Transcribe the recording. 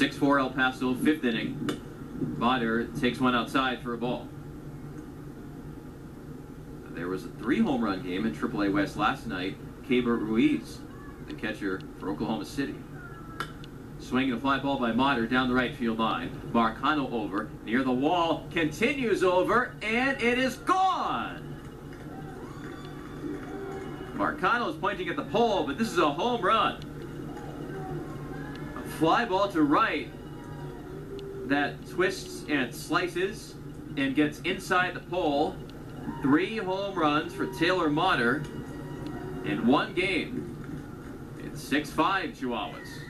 6-4 El Paso, 5th inning. Motter takes one outside for a ball. There was a 3-home run game in AAA West last night. Caber Ruiz, the catcher for Oklahoma City. Swinging a fly ball by Motter down the right field line. Marcano over, near the wall, continues over, and it is gone! Marcano is pointing at the pole, but this is a home run. A fly ball to right that twists and slices and gets inside the pole. 3 home runs for Taylor Motter in one game. It's 6-5 Chihuahuas.